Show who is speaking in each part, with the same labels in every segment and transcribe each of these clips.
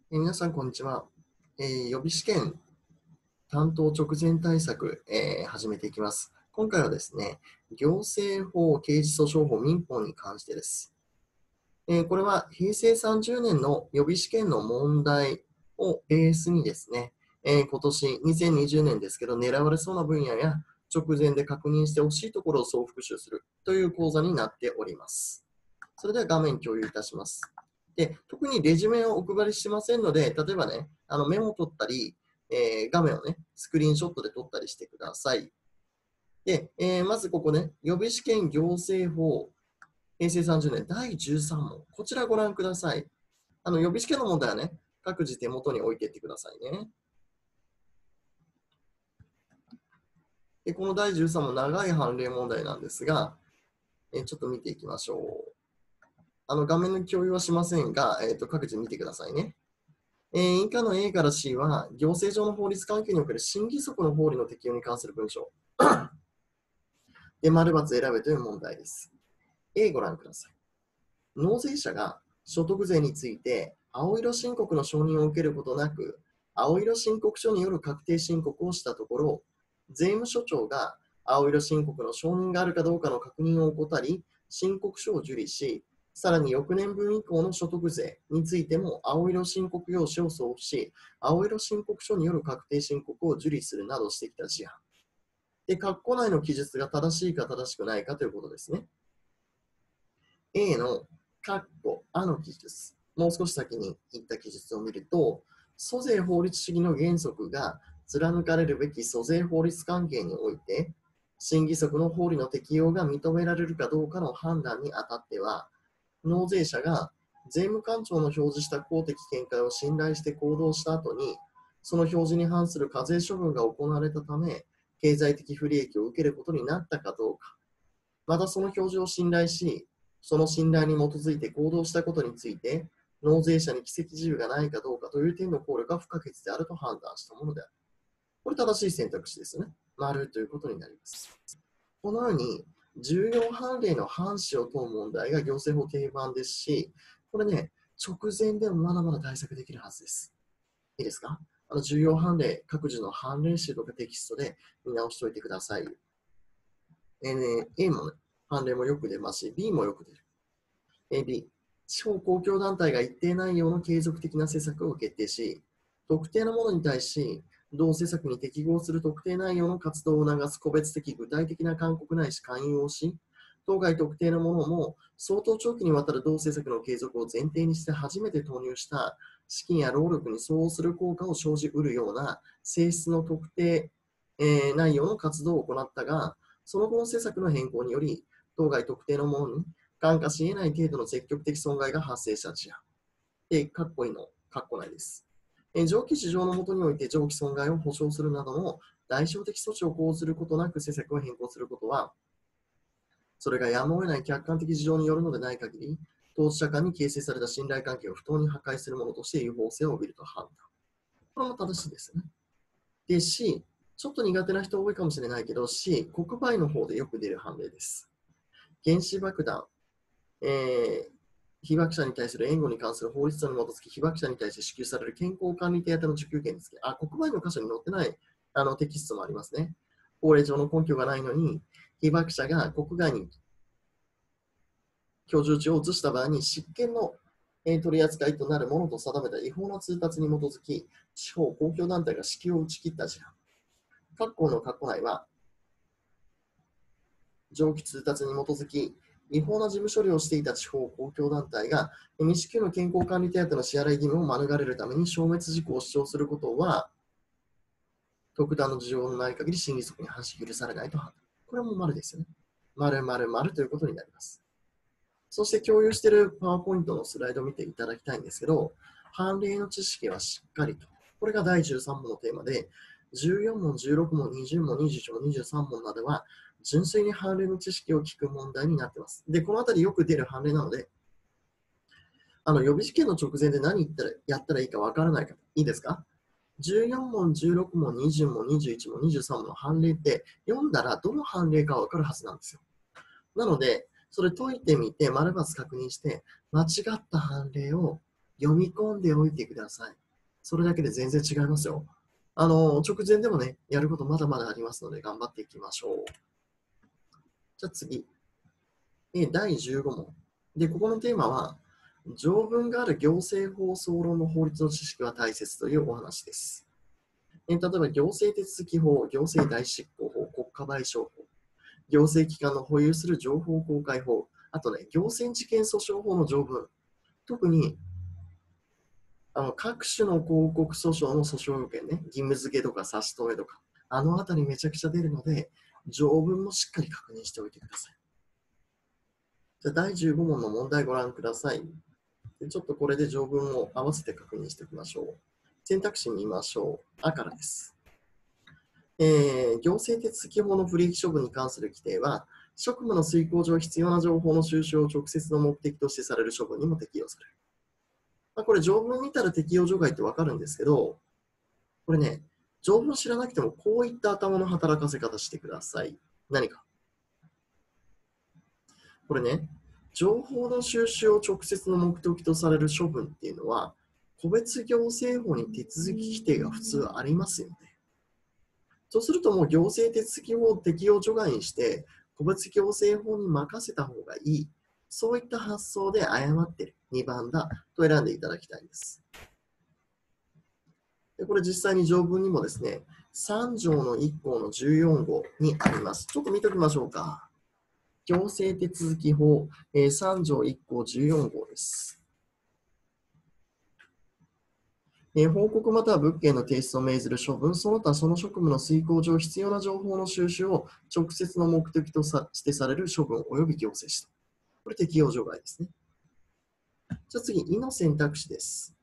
Speaker 1: 皆さん、こんにちは。予備試験担当直前対策、始めていきます。今回はですね、行政法、刑事訴訟法、民法に関してです。これは平成30年の予備試験の問題をベースにですね、今年2020年ですけど、狙われそうな分野や直前で確認してほしいところを総復習するという講座になっております。それでは画面共有いたします。で、特にレジュメをお配りしませんので、例えばね、メモを取ったり、画面をね、スクリーンショットで撮ったりしてください。で、まずここね、予備試験行政法、平成30年第13問。こちらご覧ください。予備試験の問題はね、各自手元に置いていってくださいね。で、この第13問、長い判例問題なんですが、ちょっと見ていきましょう。画面の共有はしませんが、各自見てくださいね。以下の A から C は、行政上の法律関係における審議則の法理の適用に関する文章。で、丸×選べという問題です。A ご覧ください。納税者が所得税について、青色申告の承認を受けることなく、青色申告書による確定申告をしたところ、税務署長が青色申告の承認があるかどうかの確認を怠り、申告書を受理し、さらに翌年分以降の所得税についても青色申告用紙を送付し、青色申告書による確定申告を受理するなどしてきた事案。で、括弧内の記述が正しいか正しくないかということですね。A の括弧あの記述、もう少し先に言った記述を見ると、租税法律主義の原則が貫かれるべき租税法律関係において、審議則の法理の適用が認められるかどうかの判断にあたっては、納税者が税務官庁の表示した公的見解を信頼して行動した後に、その表示に反する課税処分が行われたため、経済的不利益を受けることになったかどうか、またその表示を信頼し、その信頼に基づいて行動したことについて、納税者に帰責事由がないかどうかという点の考慮が不可欠であると判断したものである。これ正しい選択肢ですね。丸ということになります。このように、重要判例の判死を問う問題が行政法定番ですし、これね、直前でもまだまだ対策できるはずです。いいですか？重要判例、各自の判例集とかテキストで見直しておいてください。A も、ね、判例もよく出ますし、B もよく出る。B、地方公共団体が一定内容の継続的な施策を決定し、特定のものに対し、同施策に適合する特定内容の活動を促す個別的具体的な勧告ないし勧誘をし、当該特定のものも相当長期にわたる同施策の継続を前提にして初めて投入した資金や労力に相応する効果を生じうるような性質の特定、内容の活動を行ったが、その後の施策の変更により、当該特定のものに看過し得ない程度の積極的損害が発生した事案。かっこいいの、かっこないです。上記事情のもとにおいて上記損害を保証するなどの代償的措置を講ずることなく施策を変更することは、それがやむを得ない客観的事情によるのでない限り、当事者間に形成された信頼関係を不当に破壊するものとして違法性を帯びると判断。これも正しいですね。で、C、ちょっと苦手な人多いかもしれないけど、C、国売の方でよく出る判例です。原子爆弾、被爆者に対する援護に関する法律に基づき被爆者に対して支給される健康管理手当の受給権ですけど、国売の箇所に載ってないテキストもありますね。法令上の根拠がないのに、被爆者が国外に居住地を移した場合に執権の取り扱いとなるものと定めた違法な通達に基づき、地方公共団体が支給を打ち切った事案。各項の括弧内は、上記通達に基づき、違法な事務処理をしていた地方公共団体が未支給の健康管理手当の支払い義務を免れるために消滅事項を主張することは、特段の事情のない限り審理則に反し許されないと判断。これも丸ですよね。丸々丸ということになります。そして共有しているパワーポイントのスライドを見ていただきたいんですけど、判例の知識はしっかりと。これが第13問のテーマで、14問、16問、20問、21問、23問などは、純粋に判例の知識を聞く問題になっています。で、このあたりよく出る判例なので、予備試験の直前で何やったらいいかわからない方、いいですか？ 14 問、16問、20問、21問、23問の判例って読んだらどの判例かわかるはずなんですよ。なので、それ解いてみて、丸×確認して、間違った判例を読み込んでおいてください。それだけで全然違いますよ。直前でもね、やることまだまだありますので、頑張っていきましょう。じゃあ次。第15問。で、ここのテーマは、条文がある行政法総論の法律の知識は大切というお話です。例えば、行政手続き法、行政代執行法、国家賠償法、行政機関の保有する情報公開法、あとね、行政事件訴訟法の条文、特に各種の広告訴訟の訴訟要件ね、義務付けとか差し止めとか、あのあたりめちゃくちゃ出るので、条文もしっかり確認しておいてください。じゃあ第15問の問題ご覧ください。でちょっとこれで条文を合わせて確認しておきましょう。選択肢見ましょう。あからです。行政手続き法の不利益処分に関する規定は、職務の遂行上必要な情報の収集を直接の目的としてされる処分にも適用される。これ条文見たら適用除外ってわかるんですけど、これね、条文知らなくてもこういった頭の働かせ方してください。何か。これね、情報の収集を直接の目的とされる処分っていうのは、個別行政法に手続き規定が普通ありますよね。そうするともう行政手続き法を適用除外にして、個別行政法に任せた方がいい。そういった発想で誤ってる。2番だと選んでいただきたいんです。でこれ実際に条文にもですね、3条の1項の14号にあります。ちょっと見ておきましょうか。行政手続き法、3条1項14号です。報告または物件の提出を命ずる処分、その他その職務の遂行上必要な情報の収集を直接の目的としてされる処分及び行政指導。これ適用除外ですね。じゃあ次、2の選択肢です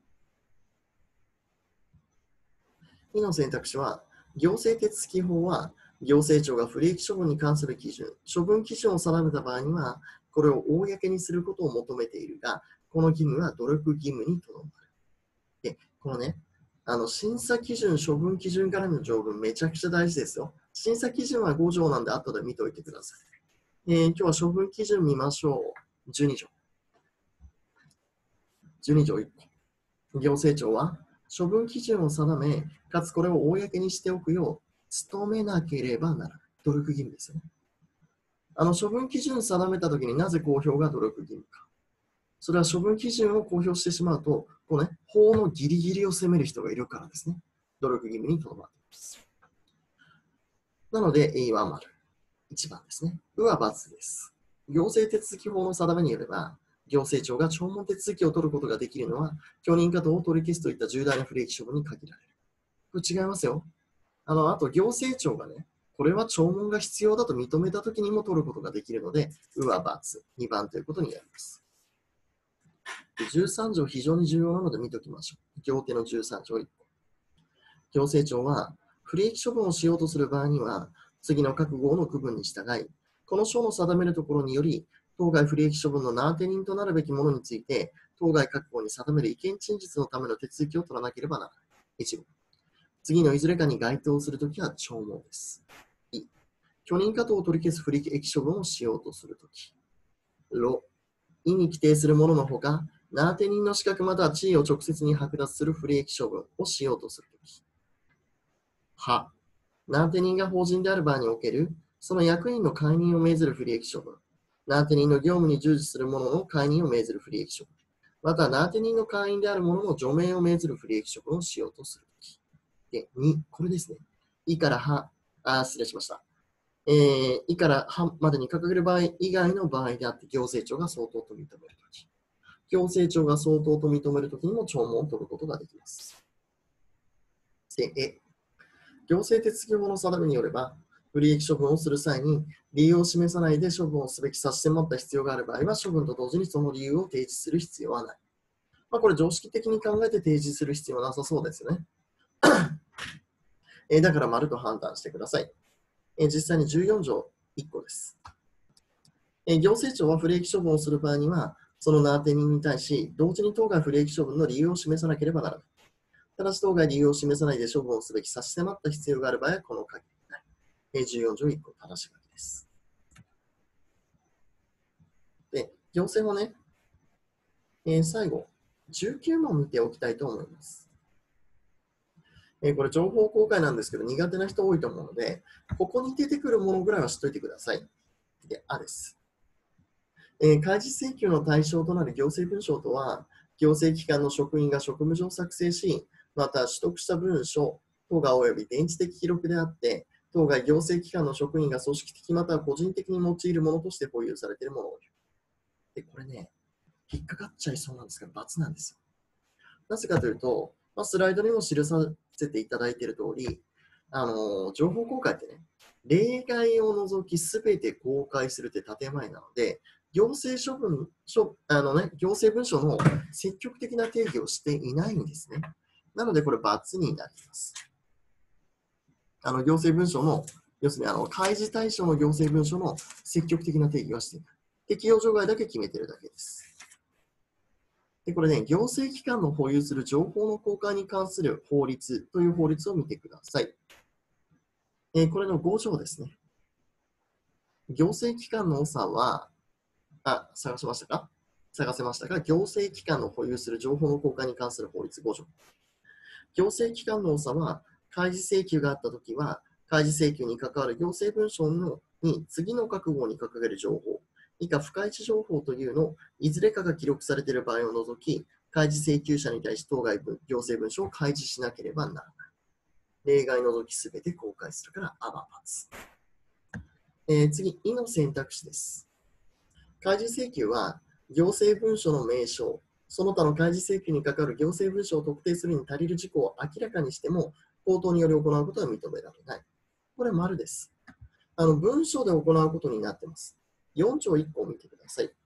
Speaker 1: 。2の選択肢は、行政手続き法は、行政庁が不利益処分に関する基準、処分基準を定めた場合には、これを公にすることを求めているが、この義務は努力義務にとどまる。で、このね、審査基準、処分基準からの条文、めちゃくちゃ大事ですよ。審査基準は5条なんで、後で見ておいてください。今日は処分基準見ましょう。12条。12条1項。行政庁は、処分基準を定め、かつこれを公にしておくよう、努めなければならない。努力義務ですよね。処分基準を定めたときになぜ公表が努力義務か。それは処分基準を公表してしまうと、こうね、法のギリギリを責める人がいるからですね。努力義務にとどまっています。なので、A は丸。1番ですね。うは×です。行政手続き法の定めによれば、行政庁が聴聞手続きを取ることができるのは、許認可等を取り消すといった重大な不利益処分に限られる。これ違いますよ。あと行政庁がね、これは聴聞が必要だと認めたときにも取ることができるので、うは×、2番ということになります。13条非常に重要なので見ておきましょう。行手の13条1項。行政庁は不利益処分をしようとする場合には、次の各号の区分に従い、この章の定めるところにより、当該不利益処分の名手人となるべきものについて、当該各号に定める意見陳述のための手続きを取らなければならない。1号。次のいずれかに該当するときは聴聞です。2、許認可等を取り消す不利益処分をしようとするとき。ロ、意に規定するもののほか、名手人の資格または地位を直接に剥奪する不利益処分をしようとするとき。は、名手人が法人である場合における、その役員の解任を命ずる不利益処分。名手人の業務に従事する者の解任を命ずる不利益処分。また、名手人の会員である者の除名を命ずる不利益処分をしようとするとき。で、2、これですね。いからは、失礼しました。いからはまでに掲げる場合以外の場合であって行政庁が相当と認めるとき。行政庁が相当と認めるときにも聴聞を取ることができます。で、行政手続き法の定めによれば、不利益処分をする際に理由を示さないで処分をすべき差し迫った必要がある場合は、処分と同時にその理由を提示する必要はない。これ常識的に考えて提示する必要はなさそうですよね。だから丸と判断してください。実際に14条1項です。行政庁は不利益処分をする場合には、その名手人に対し、同時に当該不利益処分の理由を示さなければならない。ただし当該理由を示さないで処分をすべき差し迫った必要がある場合は、この限りない。14条1項正し書きです。で、行政はね、最後、 19問見ておきたいと思います。これ情報公開なんですけど、苦手な人多いと思うので、ここに出てくるものぐらいは知っておいてください。で、あです。開示請求の対象となる行政文書とは、行政機関の職員が職務上作成し、また取得した文書等が及び電池的記録であって、当該行政機関の職員が組織的または個人的に用いるものとして保有されているものを言う。で、これね、引っかかっちゃいそうなんですが、×なんですよ。なぜかというと、スライドにも記させていただいている通り、情報公開ってね、例外を除きすべて公開するって建前なので、行政行政文書の積極的な定義をしていないんですね。なので、これ×になります。行政文書の、要するに開示対象の行政文書の積極的な定義はしていない。適用除外だけ決めているだけです。で、これね、行政機関の保有する情報の公開に関する法律という法律を見てください。これの5条ですね。行政機関の長は、探せましたか？行政機関の保有する情報の公開に関する法律5条。行政機関の長は、開示請求があったときは、開示請求に関わる行政文書に次の各号に掲げる情報、以下不開示情報というのいずれかが記録されている場合を除き、開示請求者に対し当該行政文書を開示しなければならない。例外除きすべて公開するからアバパツ。次、いの選択肢です。開示請求は行政文書の名称、その他の開示請求に関わる行政文書を特定するに足りる事項を明らかにしても、口頭により行うことは認められない。これ丸です。文書で行うことになっています。4条1項を見てください。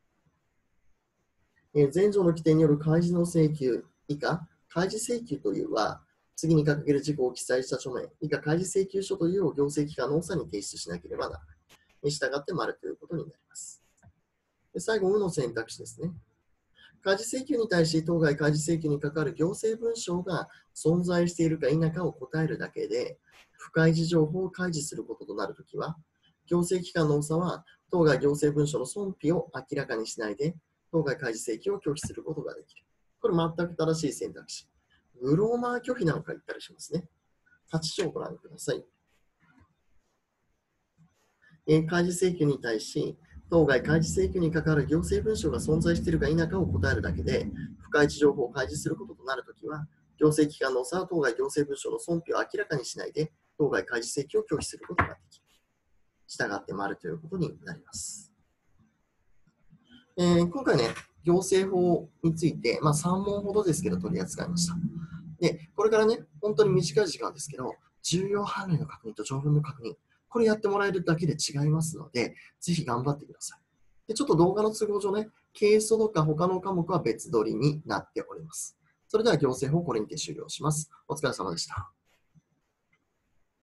Speaker 1: 前条の規定による開示の請求以下、開示請求というは、次に掲げる事項を記載した書面以下、開示請求書というを行政機関の長に提出しなければならない。に従って丸ということになります。で最後、の選択肢ですね。開示請求に対し、当該開示請求に関わる行政文書が存在しているか否かを答えるだけで、不開示情報を開示することとなるときは、行政機関の長は、当該行政文書の存否を明らかにしないで、当該開示請求を拒否することができる。これ全く正しい選択肢。グローマー拒否なんか言ったりしますね。8条をご覧ください。開示請求に対し、当該開示請求に関わる行政文書が存在しているか否かを答えるだけで、不開示情報を開示することとなるときは、行政機関の長は当該行政文書の存否を明らかにしないで、当該開示請求を拒否することができる。従って丸ということになります。今回ね、行政法について、3問ほどですけど取り扱いました。で、これからね、本当に短い時間ですけど、重要判例の確認と条文の確認、これやってもらえるだけで違いますので、ぜひ頑張ってください。で、ちょっと動画の都合上ね、ケースとか他の科目は別撮りになっております。それでは行政法これにて終了します。お疲れ様でした。